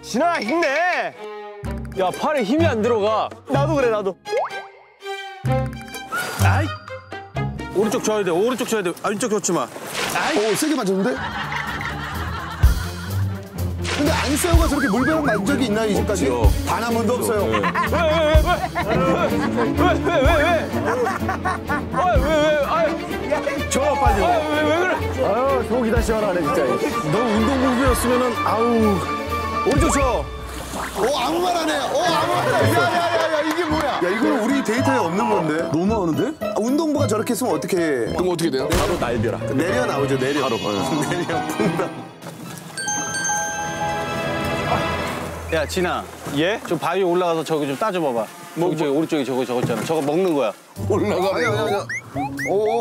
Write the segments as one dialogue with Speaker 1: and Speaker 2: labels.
Speaker 1: 진아 힘내.
Speaker 2: 야, 팔에 힘이 안 들어가.
Speaker 1: 나도 그래 나도.
Speaker 3: 아이. 오른쪽 줘야 돼. 오른쪽 줘야 돼. 왼쪽 좋지 마.
Speaker 4: 오, 세게 맞췄는데? 근데 안세호가 저렇게 물벼락 맞은 적이 있나요, 이제까지? 단 한 번도 없어요.
Speaker 2: 왜?
Speaker 3: 줘 빨리.
Speaker 2: 왜 그래?
Speaker 1: 아유 속이 다 시원하네 진짜.
Speaker 3: 너 운동부부였으면은 아우. 오른쪽 줘.
Speaker 4: 오, 아무 말 안 해. 오, 아무 말 안 해. 야, 이게 뭐야? 야, 이거는 우리 데이터에 없는 건데?
Speaker 5: 너무 하는데?
Speaker 4: 운동부가 저렇게 했으면 어떻게 해?
Speaker 5: 그럼 어떻게 돼요?
Speaker 2: 바로 날벼락.
Speaker 4: 내려 나오죠, 내려. 바로. 내려, 풍덩.
Speaker 3: 야 진아.
Speaker 1: 예?
Speaker 3: 저 바위 올라가서 저기 좀 따져봐봐. 저기 오른쪽에 저거 있잖아. 저거 먹는 거야.
Speaker 5: 올라가네.
Speaker 4: 오,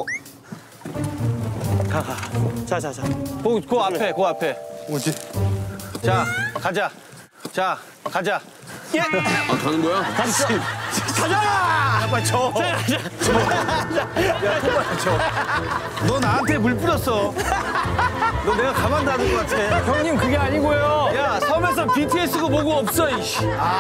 Speaker 1: 자자자.
Speaker 3: 그 앞에 그 앞에.
Speaker 1: 뭐지?
Speaker 3: 자 가자. 자 가자.
Speaker 1: 예.
Speaker 5: 아, 가는 거야?
Speaker 1: 가자.
Speaker 3: 야 빨리 줘. 너 나한테 물 뿌렸어. 너 내가 가만 놔둘 것 같아.
Speaker 2: 형님, 그게 아니고요.
Speaker 3: 야 섬에서 BTS고 뭐고 없어 이씨.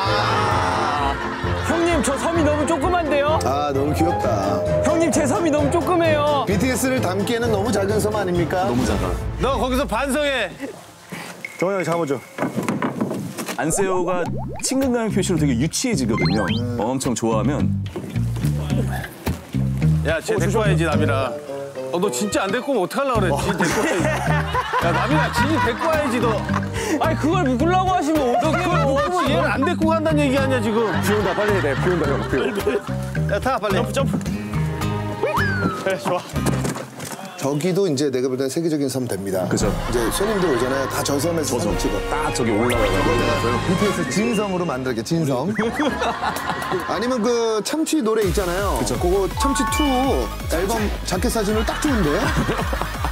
Speaker 2: 형님, 저 섬이 너무 조그만데요?
Speaker 4: 아, 너무 귀엽다.
Speaker 2: 형님, 제 섬이 너무 조그매요.
Speaker 4: BTS를 담기에는 너무 작은 섬 아닙니까?
Speaker 5: 너무 작아.
Speaker 3: 너 거기서 반성해.
Speaker 1: 정현이 잡아줘.
Speaker 5: 안세호가 친근감 표시로 되게 유치해지거든요. 엄청 좋아하면.
Speaker 3: 야, 쟤 데리고 와야지, 남이라. 너 진짜 안 데리고 오면 어떡하려고 그래. 진 데리고 와야지. 야, 남이라, 진이 데리고 와야지, 너.
Speaker 2: 아니, 그걸 묶으려고 하시면
Speaker 3: 너 그걸 묶으면 얘를 안 데리고 간다는 얘기 아니야, 지금.
Speaker 1: 비 온다 빨리 해야 돼. 비 온다 형. 비 온다.
Speaker 3: 야, 타, 빨리.
Speaker 1: 점프. 그래 좋아.
Speaker 4: 저기도 이제 내가 볼 때는 세계적인 섬 됩니다.
Speaker 5: 그죠.
Speaker 4: 이제 손님들 오잖아요. 다 저 섬에서 사진 찍어.
Speaker 5: 딱 저기 올라가서.
Speaker 4: BTS 진성으로 만들게, 진성. 아니면 그 참치 노래 있잖아요. 그쵸. 그거 참치 2 앨범 자켓 사진을 딱 좋은데?